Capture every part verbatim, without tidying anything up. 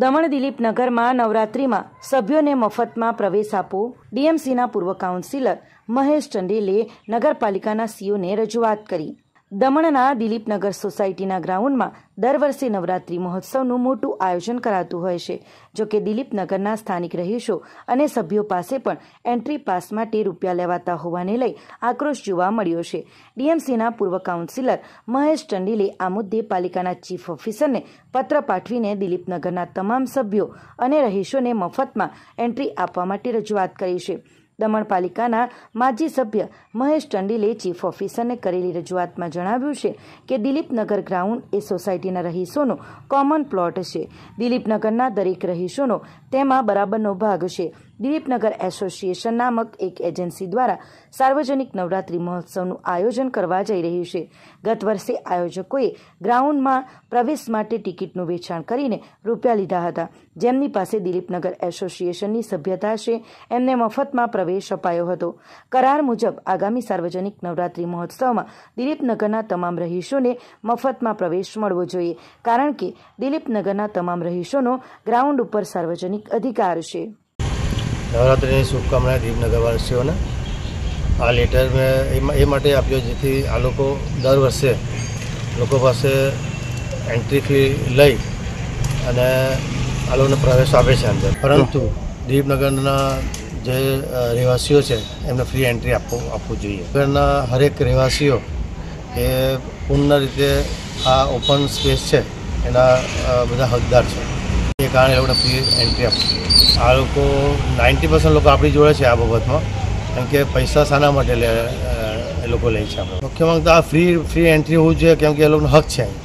દમણ દિલીપનગરમાં નવરાત્રિમાં સભ્યોને મફતમાં પ્રવેશ આપો. ડીએમસીના પૂર્વ કાઉન્સિલર મહેશ ચંડેલે નગરપાલિકાના સીઓને રજૂઆત કરી. દમણના દિલીપનગર સોસાયટીના ગ્રાઉન્ડમાં દર વર્ષે નવરાત્રિ મહોત્સવનું મોટું આયોજન કરાતું હોય છે. જોકે દિલીપનગરના સ્થાનિક રહીશો અને સભ્યો પાસે પણ એન્ટ્રી પાસ માટે રૂપિયા લેવાતા હોવાને લઈ આક્રોશ જોવા મળ્યો છે. ડીએમસીના પૂર્વ કાઉન્સિલર મહેશ ચંડેલે આ મુદ્દે પાલિકાના ચીફ ઓફિસરને પત્ર પાઠવીને દિલીપનગરના તમામ સભ્યો અને રહીશોને મફતમાં એન્ટ્રી આપવા માટે રજૂઆત કરી છે. દમણ પાલિકાના માજી સભ્ય મહેશ ચંડેલે ચીફ ઓફિસરને કરેલી રજૂઆતમાં જણાવ્યું છે કે દિલીપનગર ગ્રાઉન્ડ એ સોસાયટીના રહીશોનો કોમન પ્લોટ છે. દિલીપનગરના દરેક રહીશોનો તેમાં બરાબરનો ભાગ છે. દિલીપનગર એસોસિએશન નામક એક એજન્સી દ્વારા સાર્વજનિક નવરાત્રિ મહોત્સવનું આયોજન કરવા જઈ રહ્યું છે. ગત વર્ષે આયોજકોએ ગ્રાઉન્ડમાં પ્રવેશ માટે ટિકિટનું વેચાણ કરીને રૂપિયા લીધા હતા. જેમની પાસે દિલીપનગર એસોસિએશનની સભ્યતા છે એમને મફતમાં પ્રવેશ અપાયો હતો. કરાર મુજબ આગામી સાર્વજનિક નવરાત્રિ મહોત્સવમાં દિલીપનગરના તમામ રહીશોને મફતમાં પ્રવેશ મળવો જોઈએ, કારણ કે દિલીપનગરના તમામ રહીશોનો ગ્રાઉન્ડ ઉપર સાર્વજનિક અધિકાર છે. નવરાત્રિની શુભકામનાएं દીપનગરવાસીઓને. આ લેટર મેં એ માટે આપ્યો જેથી આ લોકો દર વર્ષે લોકો પાસે એન્ટ્રી ફી લઈ અને આ લોકોને પ્રવેશ આપે છે અંદર, પરંતુ દીપનગરના જે રહેવાસીઓ છે એમને ફ્રી એન્ટ્રી આપવું આપવું જોઈએ. નગરના હરેક રહેવાસીઓ એ પૂર્ણ રીતે આ ઓપન સ્પેસ છે એના બધા હકદાર છે. એ કારણે એ લોકોને ફ્રી એન્ટ્રી આપવું. આ લોકો નાઇન્ટી પર્સન્ટ લોકો આપણી જોડે છે આ બાબતમાં, કેમ કે પૈસા શાના માટે લે એ લોકો લે છે. આપણે મુખ્ય માંગ તો આ ફ્રી ફ્રી એન્ટ્રી હોવું જોઈએ, કેમ કે એ લોકોનો હક છે.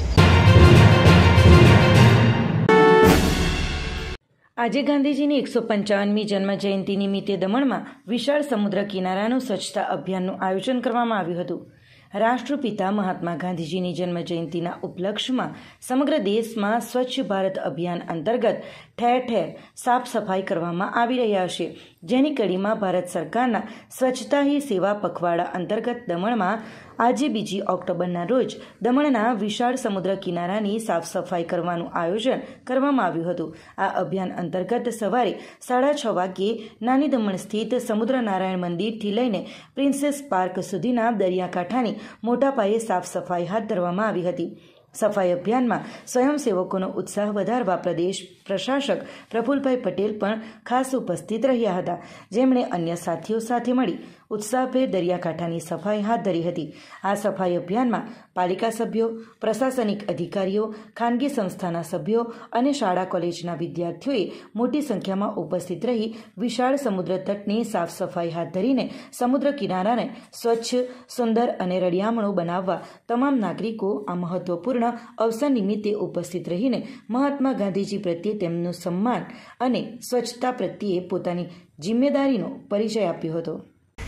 આજે ગાંધીજીની એકસો પંચાવનમી જન્મ જયંતિ નિમિત્તે દમણમાં વિશાળ સમુદ્ર કિનારાનું સ્વચ્છતા અભિયાનનું આયોજન કરવામાં આવ્યું હતું. રાષ્ટ્રપિતા મહાત્મા ગાંધીજીની જન્મ જયંતિના ઉપલક્ષમાં સમગ્ર દેશમાં સ્વચ્છ ભારત અભિયાન અંતર્ગત ઠેર ઠેર સાફ સફાઈ કરવામાં આવી રહ્યા છે. જેની કડીમાં ભારત સરકારના સ્વચ્છતા હી સેવા પખવાડા અંતર્ગત દમણમાં આજે બીજી ઓક્ટોબરના રોજ દમણના વિશાળ સમુદ્ર કિનારાની સાફ સફાઈ કરવાનું આયોજન કરવામાં આવ્યું હતું. આ અભિયાન અંતર્ગત સવારે સાડા છ વાગ્યે નાની દમણ સ્થિત સમુદ્ર નારાયણ મંદિરથી લઈને પ્રિન્સેસ પાર્ક સુધીના દરિયાકાંઠાની મોટા પાયે સાફ સફાઈ હાથ ધરવામાં આવી હતી. સફાઈ અભિયાનમાં સ્વયંસેવકોનો ઉત્સાહ વધારવા પ્રદેશ પ્રશાસક પ્રફુલભાઈ પટેલ પણ ખાસ ઉપસ્થિત રહ્યા હતા, જેમણે અન્ય સાથીઓ સાથે મળી ઉત્સાહભેર દરિયાકાંઠાની સફાઈ હાથ ધરી હતી. આ સફાઈ અભિયાનમાં પાલિકા સભ્યો, પ્રશાસનિક અધિકારીઓ, ખાનગી સંસ્થાના સભ્યો અને શાળા કોલેજના વિદ્યાર્થીઓએ મોટી સંખ્યામાં ઉપસ્થિત રહી વિશાળ સમુદ્ર તટની સાફ સફાઈ હાથ ધરીને સમુદ્ર કિનારાને સ્વચ્છ, સુંદર અને રળિયામણું બનાવવા તમામ નાગરિકો આ મહત્વપૂર્ણ અવસર નિમિત્તે ઉપસ્થિત રહીને મહાત્મા ગાંધીજી પ્રત્યે તેમનું સન્માન અને સ્વચ્છતા પ્રત્યે પોતાની જિમ્મેદારીનો પરિચય આપ્યો હતો.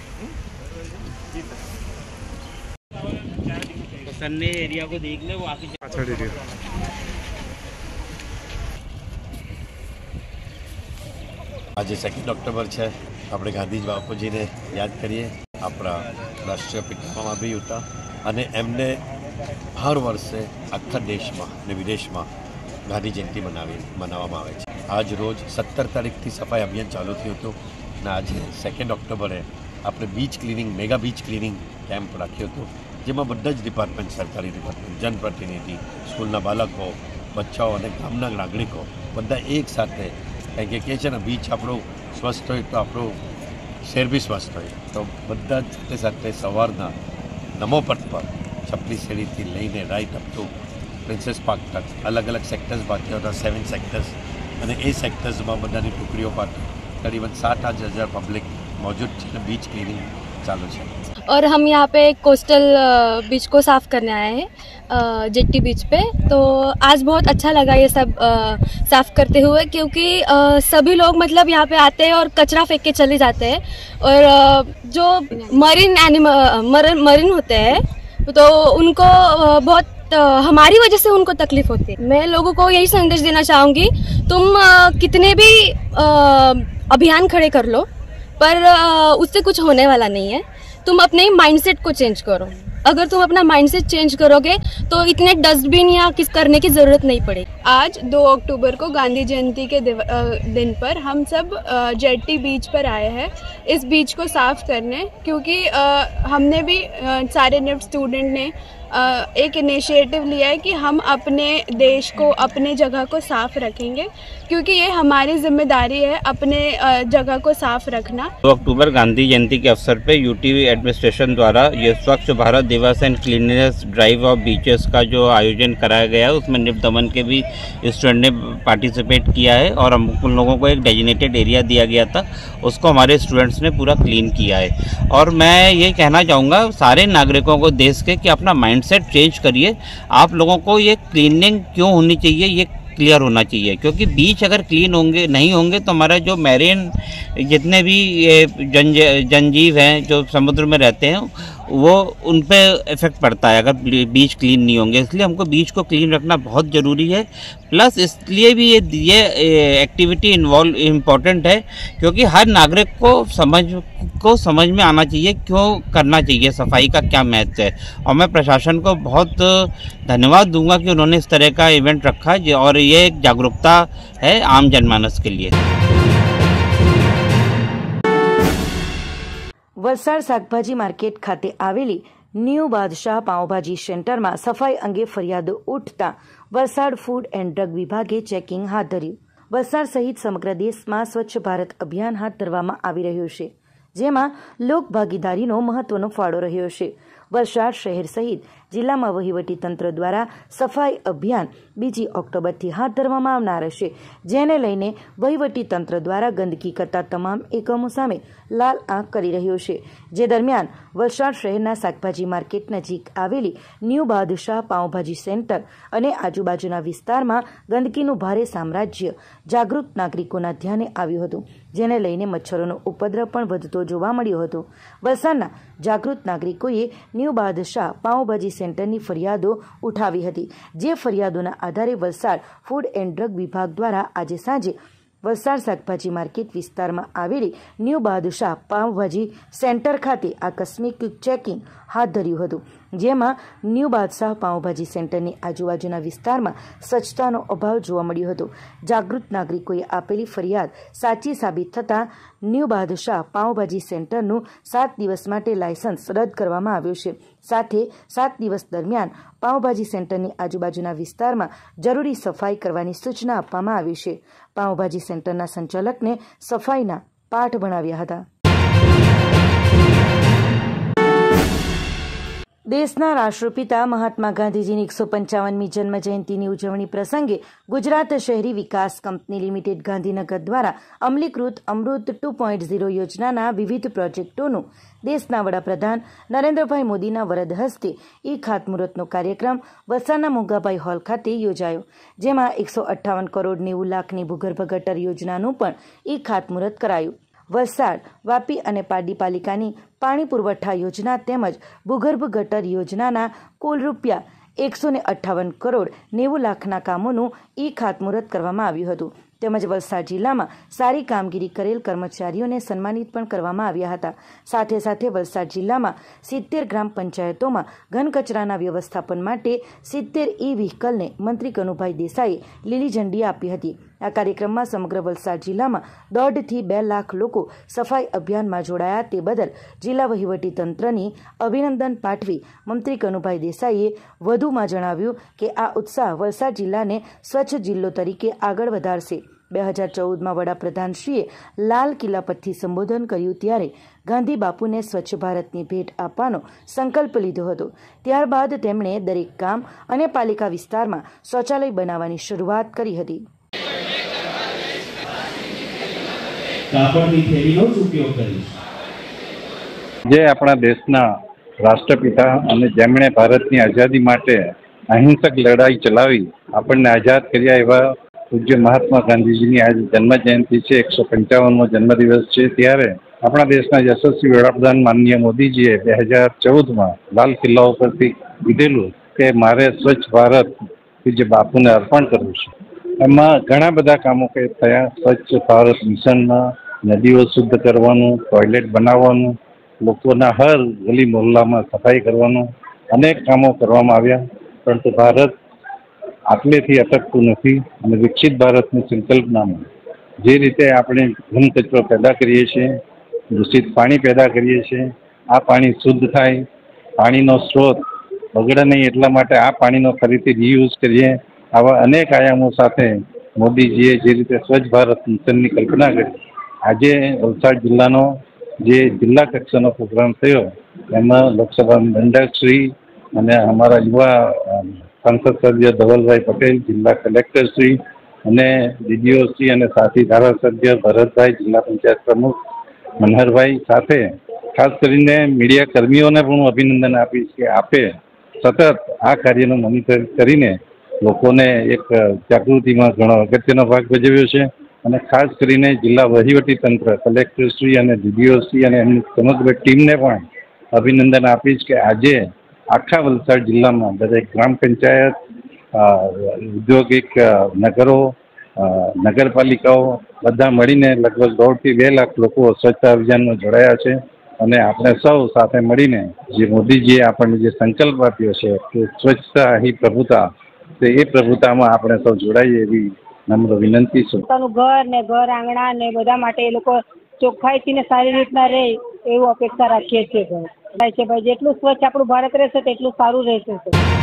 एरिया को देख ले, वो आगे આજે સેકન્ડ ઓક્ટોબર છે, આપણે ગાંધીજી બાપુજીને યાદ કરીએ, આપણા રાષ્ટ્રીય પિતામહ બી હતા અને એમને હર વર્ષે આખા દેશમાં અને વિદેશમાં ગાંધી જયંતિ મનાવી મનાવવામાં આવે છે. આજ રોજ સત્તર તારીખથી સફાઈ અભિયાન ચાલુ થયું હતું અને આજે સેકન્ડ ઓક્ટોબરે આપણે beach cleaning mega beach cleaning camp રાખ્યો હતો, જેમાં બધા જ ડિપાર્ટમેન્ટ, સરકારી ડિપાર્ટમેન્ટ, જનપ્રતિનિધિ, સ્કૂલના બાળકો, બચ્ચાઓ અને ગામના નાગરિકો બધા એક સાથે, કારણ કે કહે છે ને બીચ આપણું સ્વસ્થ હોય તો આપણું શહેર બી સ્વસ્થ હોય, તો બધા જ સાથે સાથે સવારના નમો પથ પર છપ્પી શેરીથી લઈને right up to princess park તક અલગ અલગ સેક્ટર્સ બાકી હતા, સેવન સેક્ટર્સ, અને એ સેક્ટર્સમાં બધાની ટુકડીઓ પાટી करीबन साठ आठ हज़ार पब्लिक मौजूद है. बीच क्लीनिंग चालू है और हम यहाँ पे कोस्टल बीच को साफ़ करने आए हैं, जेट्टी बीच पे. तो आज बहुत अच्छा लगा ये सब साफ़ करते हुए, क्योंकि सभी लोग मतलब यहाँ पे आते हैं और कचरा फेंक के चले जाते हैं, और जो मरीन एनिमल मरीन मरीन होते हैं तो उनको बहुत हमारी वजह से उनको तकलीफ होती है. मैं लोगों को यही संदेश देना चाहूँगी, तुम कितने भी अभियान खड़े कर लो पर उससे कुछ होने वाला नहीं है. तुम अपने माइंडसेट को चेंज करो. अगर तुम अपना माइंडसेट चेंज करोगे तो इतने डस्टबिन या किस करने की ज़रूरत नहीं पड़ेगी. आज दो अक्टूबर को गांधी जयंती के दिन पर हम सब जेटी बीच पर आए हैं इस बीच को साफ करने, क्योंकि हमने भी सारे निफ्ट स्टूडेंट ने एक इनिशिएटिव लिया है कि हम अपने देश को, अपने जगह को साफ रखेंगे, क्योंकि ये हमारी जिम्मेदारी है अपने जगह को साफ रखना। दो अक्टूबर गांधी जयंती के अवसर पे यूटी एडमिनिस्ट्रेशन द्वारा ये Swachh Bharat Divas and cleanliness drive of beaches का जो आयोजन कराया गया है, उसमें निफ्ट दमन के भी स्टूडेंट ने पार्टिसिपेट किया है और हम उन लोगों को एक डेजिनेटेड एरिया दिया गया था, उसको हमारे स्टूडेंट्स ने पूरा क्लीन किया है। और मैं ये कहना चाहूँगा सारे नागरिकों को देश के कि अपना माइंडसेट चेंज करिए। आप लोगों को ये क्लीनिंग क्यों होनी चाहिए ये क्लियर होना चाहिए, क्योंकि बीच अगर क्लीन होंगे नहीं होंगे तो हमारा जो मैरीन जितने भी ये जन जनजीव हैं जो समुद्र में रहते हैं वो उन पे इफ़ेक्ट पड़ता है अगर बीच क्लीन नहीं होंगे। इसलिए हमको बीच को क्लीन रखना बहुत ज़रूरी है। प्लस इसलिए भी ये ये एक्टिविटी इन्वॉल्व इम्पॉर्टेंट है क्योंकि हर नागरिक को समझ को समझ में आना चाहिए क्यों करना चाहिए, सफाई का क्या महत्व है। और मैं प्रशासन को बहुत धन्यवाद दूंगा कि उन्होंने इस तरह का इवेंट रखा है और ये एक जागरूकता है आम जनमानस के लिए। વલસાડ શાકભાજી માર્કેટ ખાતે આવેલી ન્યૂ બાદશાહ પાઉંભાજી સેન્ટરમાં સફાઈ અંગે ફરિયાદો ઉઠતા વલસાડ ફૂડ એન્ડ ડ્રગ વિભાગે ચેકિંગ હાથ ધર્યું। વલસાડ સહિત સમગ્ર દેશમાં સ્વચ્છ ભારત અભિયાન હાથ ધરવામાં આવી રહ્યું છે, જેમાં લોક ભાગીદારીનો મહત્વનો ફાળો રહ્યો છે। વલસાડ શહેર સહિત જિલ્લામાં વહીવટીતંત્ર દ્વારા સફાઈ અભિયાન બીજી ઓક્ટોબરથી હાથ ધરવામાં આવનાર છે, જેને લઈને વહીવટીતંત્ર દ્વારા ગંદકી કરતા તમામ એકમો સામે લાલ આંખ કરી રહ્યો છે। જે દરમિયાન વલસાડ શહેરના શાકભાજી માર્કેટ નજીક આવેલી ન્યૂ બાદશાહ પાઉંભાજી સેન્ટર અને આજુબાજુના વિસ્તારમાં ગંદકીનું ભારે સામ્રાજ્ય જાગૃત નાગરિકોના ધ્યાને આવ્યું હતું, જેને લઈને મચ્છરોનો ઉપદ્રવ પણ વધતો જોવા મળ્યો હતો। વલસાડના જાગૃત નાગરિકોએ ન્યૂ બાદશાહ પાઉંભાજી સેન્ટરની ફરિયાદો ઉઠાવી હતી, જે ફરિયાદોના આધારે વલસાડ ફૂડ એન્ડ ડ્રગ વિભાગ દ્વારા આજે સાંજે વલસાડ શાકભાજી માર્કેટ વિસ્તારમાં આવેલી ન્યૂ બાદશાહ પાઉંભાજી સેન્ટર ખાતે આકસ્મિક ચેકિંગ હાથ ધર્યું હતું, જેમાં ન્યૂ બાદશાહ પાઉંભાજી સેન્ટરની આજુબાજુના વિસ્તારમાં સ્વચ્છતાનો અભાવ જોવા મળ્યો હતો। જાગૃત નાગરિકોએ આપેલી ફરિયાદ સાચી સાબિત થતાં ન્યૂ બાદશાહ પાઉંભાજી સેન્ટરનું સાત દિવસ માટે લાયસન્સ રદ કરવામાં આવ્યું છે। સાથે સાત દિવસ દરમિયાન પાઉંભાજી સેન્ટરની આજુબાજુના વિસ્તારમાં જરૂરી સફાઈ કરવાની સૂચના આપવામાં આવી છે। પાઉંભાજી સેન્ટરના સંચાલકને સફાઈના પાઠ ભણાવ્યા હતા। દેશના રાષ્ટ્રપિતા મહાત્મા ગાંધીજીની એકસો પંચાવનમી જન્મજયંતિની ઉજવણી પ્રસંગે ગુજરાત શહેરી વિકાસ કંપની લિમિટેડ ગાંધીનગર દ્વારા અમલીકૃત અમૃત ટુ પોઈન્ટ ઝીરો યોજનાના વિવિધ પ્રોજેક્ટોનું દેશના વડાપ્રધાન નરેન્દ્રભાઈ મોદીના વરદ હસ્તે ઈ ખાતમુહૂર્તનો કાર્યક્રમ વલસાડના મોંઘાભાઈ હોલ ખાતે યોજાયો, જેમાં એકસો અઠ્ઠાવન કરોડ નેવું લાખની ભૂગર્ભ ગટર યોજનાનું પણ ઈ ખાતમુહૂર્ત કરાયું। વલસાડ, વાપી અને પારડી પાલિકાની પાણી પુરવઠા યોજના તેમજ ભૂગર્ભ ગટર યોજનાના કુલ રૂપિયા એકસો ને અઠ્ઠાવન કરોડ નેવું લાખના કામોનું ઈ ખાતમુહૂર્ત કરવામાં આવ્યું હતું। તેમજ વલસાડ જિલ્લામાં સારી કામગીરી કરેલ કર્મચારીઓને સન્માનિત પણ કરવામાં આવ્યા હતા। સાથે સાથે વલસાડ જિલ્લામાં સિત્તેર ગ્રામ પંચાયતોમાં ઘન કચરાના વ્યવસ્થાપન માટે સિત્તેર ઈ વ્હીકલને મંત્રી કનુભાઈ દેસાઈએ લીલી ઝંડી આપી હતી। આ કાર્યક્રમમાં સમગ્ર વલસાડ જિલ્લામાં દોઢથી બે લાખ લોકો સફાઈ અભિયાનમાં જોડાયા તે બદલ જિલ્લા વહીવટીતંત્રની અભિનંદન પાઠવી મંત્રી કનુભાઈ દેસાઈએ વધુમાં જણાવ્યું કે આ ઉત્સાહ વલસાડ જિલ્લાને સ્વચ્છ જિલ્લો તરીકે આગળ વધારશે। બે હજાર ચૌદમાં વડાપ્રધાનશ્રીએ લાલ કિલ્લા પરથી સંબોધન કર્યું ત્યારે ગાંધી બાપુને સ્વચ્છ ભારતની ભેટ આપવાનો સંકલ્પ લીધો હતો। ત્યારબાદ તેમણે દરેક ગામ અને પાલિકા વિસ્તારમાં શૌચાલય બનાવવાની શરૂઆત કરી હતી। કાપડની થેલીનો જ ઉપયોગ કરીશ। જે આપણા દેશના રાષ્ટ્રપિતા અને જેમણે ભારતની આઝાદી માટે અહિંસક લડાઈ ચલાવી આપણને આઝાદ કર્યા એવા પૂજ્ય મહાત્મા ગાંધીજીની આજ જન્મ જયંતિ છે, એકસો પંચાવનમો જન્મદિવસ છે। ત્યારે આપણા દેશના યશસ્વી વડાપ્રધાન માનનીય મોદીજીએ બે હજાર ચૌદમાં લાલ કિલ્લા ઉપરથી કીધેલું કે મારે સ્વચ્છ ભારત પૂજ્ય બાપુને અર્પણ કરવું છે। એમાં ઘણા બધા કામો કે થયા। સ્વચ્છ ભારત મિશનમાં નદીઓ શુદ્ધ કરવાનું, ટોયલેટ બનાવવાનું, લોકોના હર ગલી મોહલ્લામાં સફાઈ કરવાનું, અનેક કામો કરવામાં આવ્યા। પરંતુ ભારત આટલેથી અટકતું નથી અને વિકસિત ભારતની સંકલ્પનામાં જે રીતે આપણે ઘન કચરો પેદા કરીએ છીએ, દૂષિત પાણી પેદા કરીએ છીએ, આ પાણી શુદ્ધ થાય, પાણીનો સ્ત્રોત બગડે નહીં એટલા માટે આ પાણીનો ફરીથી રીયુઝ કરીએ, આવા અનેક આયામો સાથે મોદીજીએ જે રીતે સ્વચ્છ ભારત મિશનની કલ્પના કરી, આજે વલસાડ જિલ્લાનો જે જિલ્લા કક્ષાનો પ્રોગ્રામ થયો એમાં લોકસભા મંડળશ્રી અને અમારા યુવા સાંસદ સભ્ય ધવલભાઈ પટેલ, જિલ્લા કલેક્ટરશ્રી અને ડીડીઓશ્રી અને સાથી ધારાસભ્ય ભરતભાઈ, જિલ્લા પંચાયત પ્રમુખ મનહરભાઈ સાથે ખાસ કરીને મીડિયા કર્મીઓને પણ હું અભિનંદન આપીશ કે આપે સતત આ કાર્યનું મોનિટર કરીને લોકોને એક જાગૃતિમાં ઘણો અગત્યનો ભાગ ભજવ્યો છે અને ખાસ કરીને જિલ્લા વહીવટી તંત્ર, કલેક્ટરશ્રી અને ડીડીઓશ્રી અને એમની સમગ્ર ટીમને પણ અભિનંદન આપીશ કે આજે આખા વલસાડ જિલ્લામાં દરેક ગ્રામ પંચાયત, ઔદ્યોગિક નગરો, નગરપાલિકાઓ બધા મળીને લગભગ દોઢથી બે લાખ લોકો સ્વચ્છતા અભિયાનમાં જોડાયા છે અને આપણે સૌ સાથે મળીને જે મોદીજીએ આપણને જે સંકલ્પ આપ્યો છે કે સ્વચ્છતા હી પ્રભુતા, તો એ પ્રભુતામાં આપણે સૌ જોડાઈએ એવી નમ્ર વિનંતી છે. પોતાનું ઘર ને ઘર આંગણા ને બધા માટે એ લોકો ચોખ્ખાઈથી ને સારી રીતના રહે એવું અપેક્ષા રાખીએ છીએ. ભાઈ છે ભાઈ જેટલું સ્વચ્છ આપણું ભારત રહેશે તેટલું સારું રહેશે.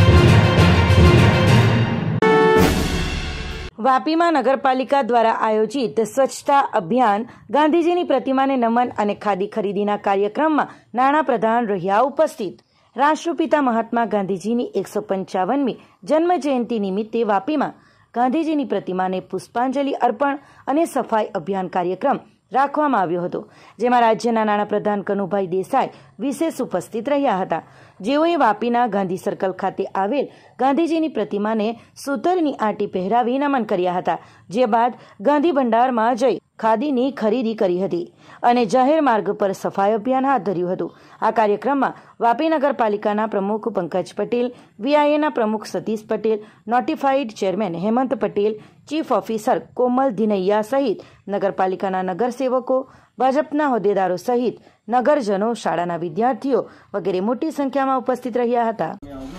વાપીમાં નગરપાલિકા દ્વારા આયોજિત સ્વચ્છતા અભિયાન, ગાંધીજીની પ્રતિમાને નમન અને ખાદી ખરીદીના કાર્યક્રમમાં નાણાપ્રધાન રહ્યા ઉપસ્થિત. રાષ્ટ્રપિતા મહાત્મા ગાંધીજીની એકસો પંચાવનમી જન્મ જયંતિ નિમિત્તે વાપીમાં ગાંધીજીની પ્રતિમાને પુષ્પાંજલિ અર્પણ અને સફાઈ અભિયાન કાર્યક્રમ રાખવામાં આવ્યો હતો, જેમાં રાજ્યના નાણાપ્રધાન કનુભાઈ દેસાઈ વિશેષ ઉપસ્થિત રહ્યા હતા, જેઓએ વાપીના ગાંધી સર્કલ ખાતે આવેલ ગાંધીજીની પ્રતિમાને સૂતરની આંટી પહેરાવી નમન કર્યા હતા. જે બાદ ગાંધી ભંડારમાં જઈ ખાદીની ખરીદી કરી હતી અને જાહેર માર્ગ પર સફાઈ અભિયાન હાથ ધર્યું હતું. આ કાર્યક્રમમાં વાપી નગરપાલિકાના પ્રમુખ પંકજ પટેલ, વીઆઈએના પ્રમુખ Satish Patel, notified chairman Hemant Patel, chief officer Komal Dhinaiya સહિત નગરપાલિકાના નગરસેવકો, ભાજપના હોદ્દેદારો સહિત નગરજનો, શાળાના વિદ્યાર્થીઓ વગેરે મોટી સંખ્યામાં ઉપસ્થિત રહ્યા હતા.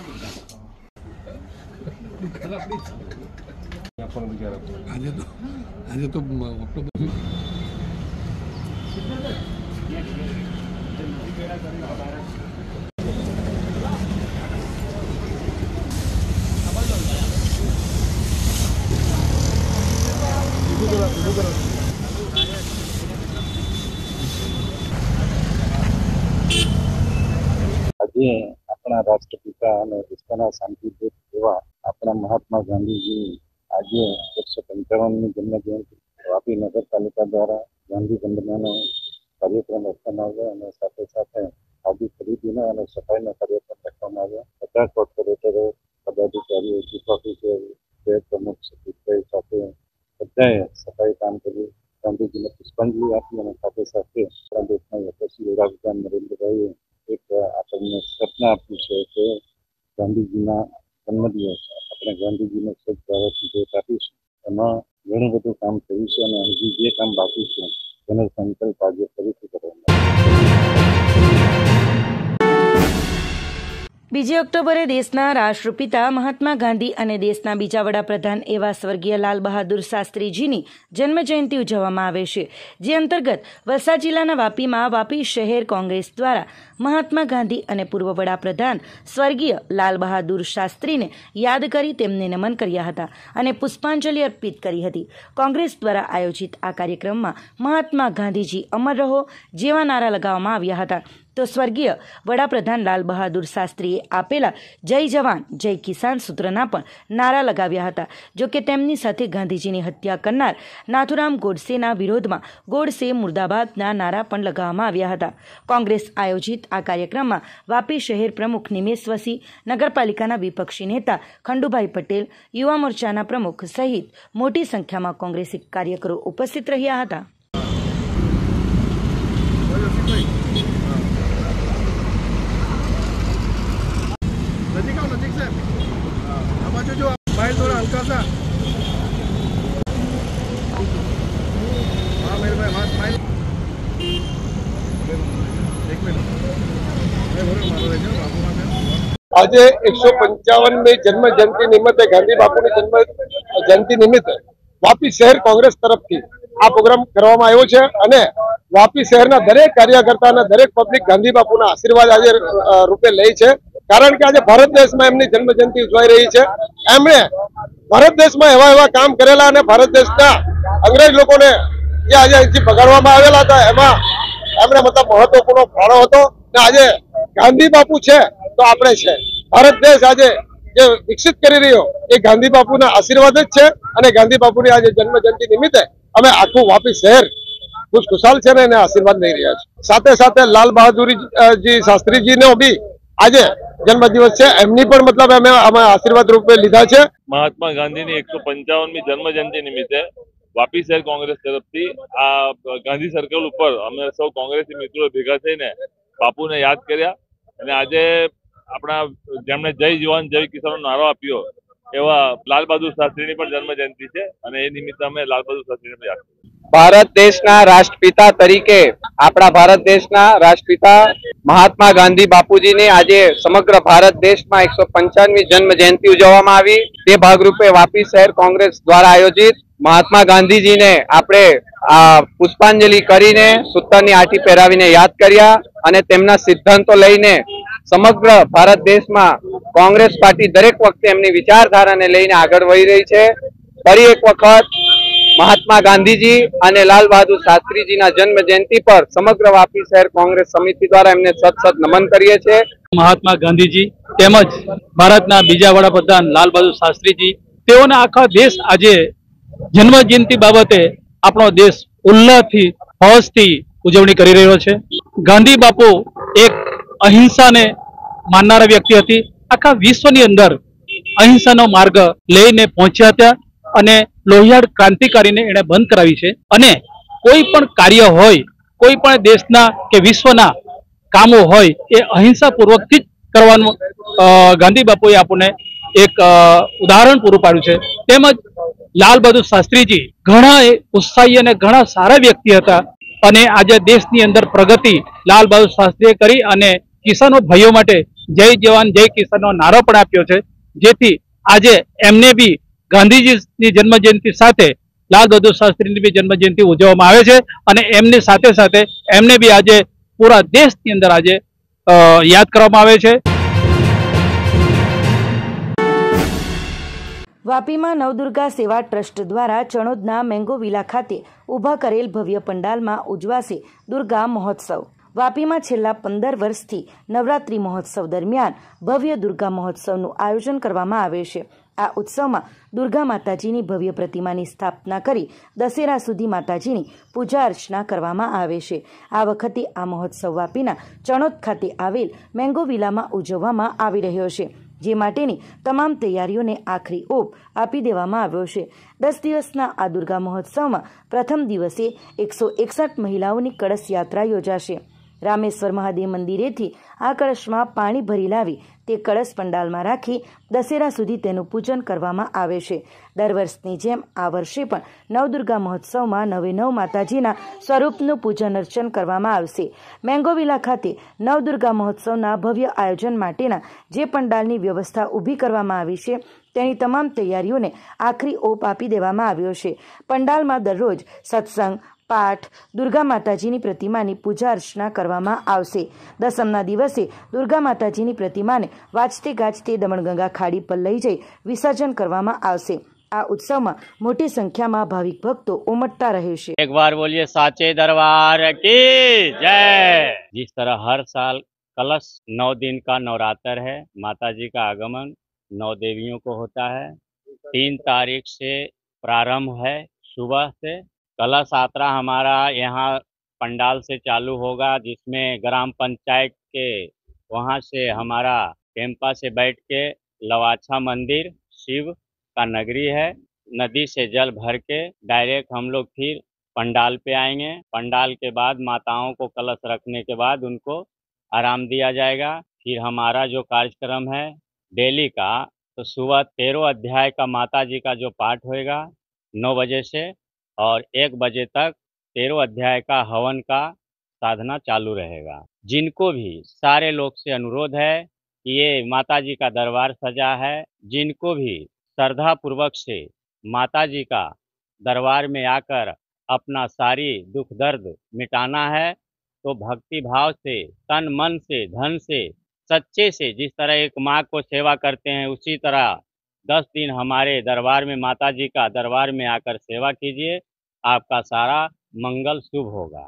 આજે તો આજે તો ઓક્ટોબર આજે આપણા રાષ્ટ્રપિતા અને વિશ્વના શાંતિદૂત એવા આપણા મહાત્મા ગાંધીજીની આજે એકસો પંચાવનમી જન્મજયંતિ વાપી નગરપાલિકા દ્વારા ગાંધી વંદનાનો કાર્યક્રમ રાખવામાં આવ્યો અને સાથે સાથે ખાદી ખરીદીનો અને સફાઈનો કાર્યક્રમ રાખવામાં આવ્યો. બધા કોર્પોરેટરો, પદાધિકારીઓ, ચીફ ઓફિસર, શહેર પ્રમુખ સતીશભાઈ સાથે બધાએ સફાઈ કામ કર્યું, ગાંધીજીને પુષ્પાંજલિ આપી અને સાથે સાથે આપણા દેશના યશસ્વી વડાપ્રધાન નરેન્દ્રભાઈએ એક આપણને સપના આપ્યું છે કે ગાંધીજીના જન્મદિવસ આપણે ગાંધીજીને સ્વચ્છ ભારતની ભેટ આપીશું. એમાં ઘણું બધું કામ થયું છે અને હજી જે કામ બાકી છે તેનો સંકલ્પ આજે ફરીથી કરવામાં. બીજી ઓક્ટોબરે દેશના રાષ્ટ્રપિતા મહાત્મા ગાંધી અને દેશના બીજા વડાપ્રધાન એવા સ્વર્ગીય લાલ બહાદુર શાસ્ત્રીજીની જન્મજયંતિ ઉજવવામાં આવે છે, જે અંતર્ગત વલસાડ જિલ્લાના વાપીમાં વાપી શહેર કોંગ્રેસ દ્વારા મહાત્મા ગાંધી અને પૂર્વ વડાપ્રધાન સ્વર્ગીય લાલ બહાદુર શાસ્ત્રીને યાદ કરી તેમને નમન કર્યા હતા અને પુષ્પાંજલિ અર્પિત કરી હતી. કોંગ્રેસ દ્વારા આયોજિત આ કાર્યક્રમમાં મહાત્મા ગાંધીજી અમર રહો જેવા નારા લગાવવામાં આવ્યા હતા. તો સ્વર્ગીય વડાપ્રધાન લાલ બહાદુર શાસ્ત્રીએ આપેલા જય જવાન જય કિસાન સૂત્રના પણ નારા લગાવ્યા હતા. જોકે તેમની સાથે ગાંધીજીની હત્યા કરનાર નાથુરામ ગોડસેના વિરોધમાં ગોડસે મુર્દાબાદના નારા પણ લગાવવામાં આવ્યા હતા. કોંગ્રેસ આયોજિત આ કાર્યક્રમમાં વાપી શહેર પ્રમુખ નિમેશ વસી, નગરપાલિકાના વિપક્ષી નેતા ખંડુભાઈ પટેલ, યુવા મોરચાના પ્રમુખ સહિત મોટી સંખ્યામાં કોંગ્રેસી કાર્યકરો ઉપસ્થિત રહ્યા હતા. नजीक आओ नजीक से अब बाजू जो फाइल थोड़ा हल्का सा हाँ मेरे भाई हाथ फाइल एक मिनट मैं बोलो मारो बाबू આજે એકસો પંચાવનમી જન્મ જયંતિ નિમિત્તે ગાંધી બાપુની જન્મ જયંતિ નિમિત્તે વાપી શહેર કોંગ્રેસ તરફથી આ પ્રોગ્રામ કરવામાં આવ્યો છે અને વાપી શહેરના દરેક કાર્યકર્તા અને દરેક પબ્લિક ગાંધી બાપુના આશીર્વાદ આજે રૂપે લે છે, કારણ કે આજે ભારત દેશમાં એમની જન્મ જયંતિ ઉજવાઈ રહી છે. એમણે ભારત દેશમાં એવા એવા કામ કરેલા અને ભારત દેશના અંગ્રેજ લોકોને જે આજે અહીંથી ભગાડવામાં આવેલા હતા એમાં એમણે મતલબ મહત્વપૂર્ણ ફાળો હતો ને આજે ગાંધી બાપુ છે તો આપણે છે. ભારત દેશ આજે જે વિકસિત કરી રહ્યો એ ગાંધી બાપુના આશીર્વાદ જ છે અને ગાંધી બાપુની આજે જન્મ જયંતિ નિમિત્તે અમે આખું વાપી શહેર ખુશખુશાલ છે ને એને આશીર્વાદ લઈ રહ્યા છે. સાથે સાથે લાલ બહાદુરજી શાસ્ત્રીજીનો બી આજે જન્મદિવસ છે, એમની પણ મતલબ અમે અમે આશીર્વાદ રૂપે લીધા છે. મહાત્મા ગાંધીની એકસો પંચાવનમી જન્મ જયંતિ નિમિત્તે વાપી શહેર કોંગ્રેસ તરફથી આ ગાંધી સર્કલ ઉપર અમે સૌ કોંગ્રેસી મિત્રો ભેગા થઈને બાપુને યાદ કર્યા અને આજે આપણા જેમણે જય જવાન જય કિસાનનો નારો આપ્યો એવા લાલ બહાદુર શાસ્ત્રીની પણ જન્મ જયંતિ છે અને એ નિમિત્તે અમે લાલ બહાદુર શાસ્ત્રીને યાદ કર્યા. ભારત દેશના રાષ્ટ્રપિતા તરીકે આપણા ભારત દેશના રાષ્ટ્રપિતા મહાત્મા ગાંધી બાપુજીની આજે સમગ્ર ભારત દેશમાં એકસો પંચાવનમી જન્મ જયંતિ ઉજવવામાં આવી. તે ભાગરૂપે વાપી શહેર કોંગ્રેસ દ્વારા આયોજિત મહાત્મા ગાંધીજીને આપણે આ પુષ્પાંજલિ કરીને સૂતરની આંટી પહેરાવીને યાદ કર્યા અને તેમના સિદ્ધાંતો લઈને સમગ્ર ભારત દેશમાં કોંગ્રેસ પાર્ટી દરેક વખતે એમની વિચારધારાને લઈને આગળ વધી રહી છે. ફરી એક વખત મહાત્મા ગાંધીજી અને લાલ બહાદુર શાસ્ત્રીજીના જન્મ જયંતિ પર સમગ્ર વાપી શહેર કોંગ્રેસ સમિતિ દ્વારા એમને સત સત નમન કરીએ છીએ. મહાત્મા ગાંધીજી તેમજ ભારતના બીજા વડાપ્રધાન લાલ બહાદુર શાસ્ત્રીજી તેઓના આખા દેશ આજે જન્મ જયંતિ બાબતે આપણો દેશ ઉલ્લાસથી હોશથી ઉજવણી કરી રહ્યો છે. ગાંધી બાપુ એક અહિંસાને માનનારા વ્યક્તિ હતી. આખા વિશ્વની અંદર અહિંસાનો માર્ગ લઈને પહોંચ્યા હતા અને લોહિયાળ ક્રાંતિકારીને એણે બંધ કરાવી છે અને કોઈ પણ કાર્ય હોય, કોઈ પણ દેશના કે વિશ્વના કામો હોય એ અહિંસા પૂર્વકથી જ કરવાનું ગાંધી બાપુએ આપણને એક ઉદાહરણ પૂરું પાડ્યું છે. તેમજ લાલ બહાદુર શાસ્ત્રીજી ઘણા ઉત્સાહી અને ઘણા સારા વ્યક્તિ હતા અને આજે દેશની અંદર પ્રગતિ લાલ બહાદુર શાસ્ત્રીએ કરી અને કિસાનો ભાઈઓ માટે જય જવાન જય કિસાનનો નારો પણ આપ્યો છે, જેથી આજે એમને બી ગાંધીજીની જન્મ જયંતિ સાથે લાલ બહાદુર શાસ્ત્રીની બી જન્મ જયંતિ ઉજવવામાં આવે છે અને એમની સાથે સાથે એમને બી આજે પૂરા દેશની અંદર આજે યાદ કરવામાં આવે છે. વાપીમાં નવદુર્ગા સેવા ટ્રસ્ટ દ્વારા ચણોદના મેંગો વિલા ખાતે ઊભા કરેલ ભવ્ય પંડાલમાં ઉજવાશે દુર્ગા મહોત્સવ. વાપીમાં છેલ્લા પંદર વર્ષથી નવરાત્રિ મહોત્સવ દરમિયાન ભવ્ય દુર્ગા મહોત્સવનું આયોજન કરવામાં આવે છે. આ ઉત્સવમાં દુર્ગા માતાજીની ભવ્ય પ્રતિમાની સ્થાપના કરી દશેરા સુધી માતાજીની પૂજા અર્ચના કરવામાં આવે છે. આ વખતે આ મહોત્સવ વાપીના ચણોદ ખાતે આવેલ મેંગો વિલામાં ઉજવવામાં આવી રહ્યો છે, જે માટેની તમામ તૈયારીઓને આખરી ઓપ આપી દેવામાં આવ્યો છે. દસ દિવસના આ દુર્ગા મહોત્સવમાં પ્રથમ દિવસે એકસો એકસઠ મહિલાઓની કળશ યાત્રા યોજાશે. રામેશ્વર મહાદેવ મંદિરેથી આ કળશમાં પાણી ભરી લાવી તે કળશ પંડાલમાં રાખી દશેરા સુધી તેનું પૂજન કરવામાં આવે છે. દર વર્ષની જેમ આ વર્ષે પણ નવદુર્ગા મહોત્સવમાં નવે નવ માતાજીના સ્વરૂપનું પૂજન અર્ચન કરવામાં આવશે. મેંગો વિલા ખાતે નવદુર્ગા મહોત્સવના ભવ્ય આયોજન માટેના જે પંડાલની વ્યવસ્થા ઊભી કરવામાં આવી છે તેની તમામ તૈયારીઓને આખરી ઓપ આપી દેવામાં આવ્યો છે. પંડાલમાં દરરોજ સત્સંગ, પાઠ, દુર્ગા માતાજીની પ્રતિમાની પૂજા અર્ચના કરવામાં આવશે. દસમના દિવસે દુર્ગા માતાજીની પ્રતિમાને વાજતે ગાજતે દમણગંગા ખાડી પર લઈ જઈ વિસર્જન કરવામાં આવશે. આ ઉત્સવમાં મોટી સંખ્યામાં ભાવિક ભક્તો ઉમટતા રહે છે. एक बार बोलिए साचे दरबार की जय। जिस तरह हर साल कलश नौ दिन का नवरात्र है, माता जी का आगमन नौ देवियों को होता है। तीन तारीख से प्रारंभ है, सुबह से कलश यात्रा हमारा यहाँ पंडाल से चालू होगा, जिसमें ग्राम पंचायत के वहाँ से हमारा टेम्पा से बैठ के लवाछा मंदिर शिव का नगरी है, नदी से जल भर के डायरेक्ट हम लोग फिर पंडाल पे आएंगे। पंडाल के बाद माताओं को कलश रखने के बाद उनको आराम दिया जाएगा। फिर हमारा जो कार्यक्रम है डेली का, तो सुबह तेरह अध्याय का माता जी का जो पाठ होएगा नौ बजे से और एक बजे तक तेरह अध्याय का हवन का साधना चालू रहेगा। जिनको भी सारे लोग से अनुरोध है ये माता जी का दरबार सजा है। जिनको भी श्रद्धा पूर्वक से माता जी का दरबार में आकर अपना सारी दुख दर्द मिटाना है तो भक्ति भाव से, तन मन से, धन से, सच्चे से, जिस तरह एक माँ को सेवा करते हैं उसी तरह दस दिन हमारे दरबार में, माता जी का दरबार में आकर सेवा कीजिए। आपका सारा मंगल शुभ होगा।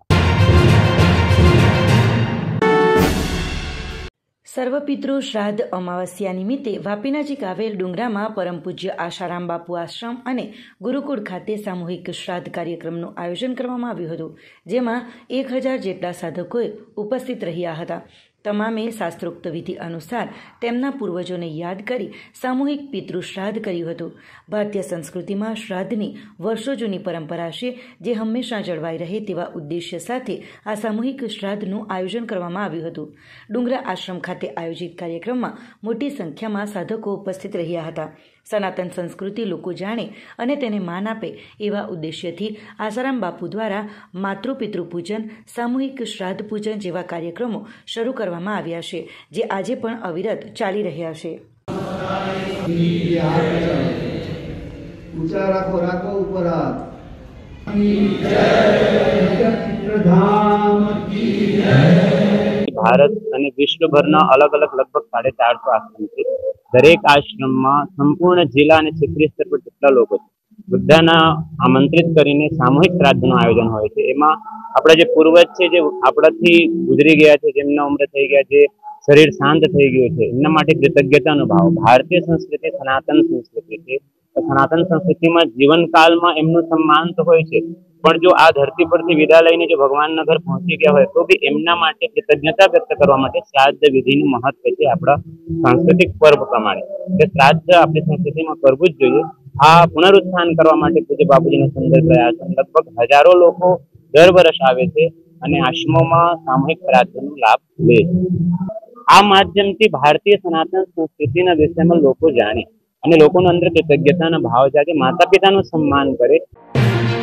સર્વપિતૃ શ્રાદ્ધ અમાવસ્યા નિમિત્તે વાપી નજીક આવેલ ડુંગરામાં પરમ પૂજ્ય આશારામ બાપુ આશ્રમ અને ગુરુકુળ ખાતે સામૂહિક શ્રાદ્ધ કાર્યક્રમનું આયોજન કરવામાં આવ્યું હતું, જેમાં એક હજાર જેટલા સાધકોએ ઉપસ્થિત રહ્યા હતા. તમામે શાસ્ત્રોક્ત વિધિ અનુસાર તેમના પૂર્વજોને યાદ કરી સામૂહિક પિતૃ શ્રાદ્ધ કર્યું હતું. ભારતીય સંસ્કૃતિમાં શ્રાદ્ધની વર્ષો જૂની પરંપરા છે, જે હંમેશા જળવાઈ રહે તેવા ઉદ્દેશ્ય સાથે આ સામૂહિક શ્રાદ્ધનું આયોજન કરવામાં આવ્યું હતું. ડુંગરા આશ્રમ ખાતે આયોજિત કાર્યક્રમમાં મોટી સંખ્યામાં સાધકો ઉપસ્થિત રહ્યા હતા. સનાતન સંસ્કૃતિ લોકો જાણે અને તેને માન આપે એવા ઉદ્દેશ્યથી આસારામ બાપુ દ્વારા માતૃપિતૃ પૂજન, સામૂહિક શ્રાદ્ધ પૂજન જેવા કાર્યક્રમો શરૂ કરવામાં આવ્યા છે, જે આજે પણ અવિરત ચાલી રહ્યા છે. ભારત અને વિશ્વભરના અલગ અલગ લગભગ સાડે ચારસો આશ્રમ છે. દરેક આશ્રમમાં સંપૂર્ણ જિલ્લા અને ક્ષેત્રીય સ્તર પર જેટલા લોકો છે બધાના આમંત્રિત કરીને સામૂહિક શ્રાદ્ધનું આયોજન હોય છે. એમાં આપણા જે પૂર્વજ છે, જે આપણાથી ગુજરી ગયા છે, જેમના ઉંમર થઈ ગયા, જે શરીર શાંત થઈ ગયું છે, એમના માટે કૃતજ્ઞતાનો ભાવ. ભારતીય સંસ્કૃતિ સનાતન સંસ્કૃતિ છે. સનાતન સંસ્કૃતિમાં જીવનકાળમાં એમનું સન્માન તો હોય છે, પણ જો આ ધરતી પરથી વિદાય લઈને જો ભગવાનના ઘર પહોંચી ગયા હોય તો બી એમના માટે કૃતજ્ઞતા વ્યક્ત કરવા માટે શ્રાદ્ધ વિધિનું મહત્વ છે. આપણા સાંસ્કૃતિક પર્વ પ્રમાણે કે શ્રાદ્ધ આપણી સંસ્કૃતિમાં કરવું જ જોઈએ. આ પુનરુત્થાન કરવા માટે પૂજ્ય બાપુજીનો સુંદર પ્રયાસ. લગભગ હજારો લોકો દર વર્ષ આવે છે અને આશ્રમોમાં સામૂહિક શ્રાદ્ધનો લાભ લે છે. આ માધ્યમથી ભારતીય સનાતન સંસ્કૃતિના વિષયમાં લોકો જાણે અને લોકોનો અંદર કૃતજ્ઞતાનો ભાવ જાગે, માતા પિતાનું સન્માન કરે.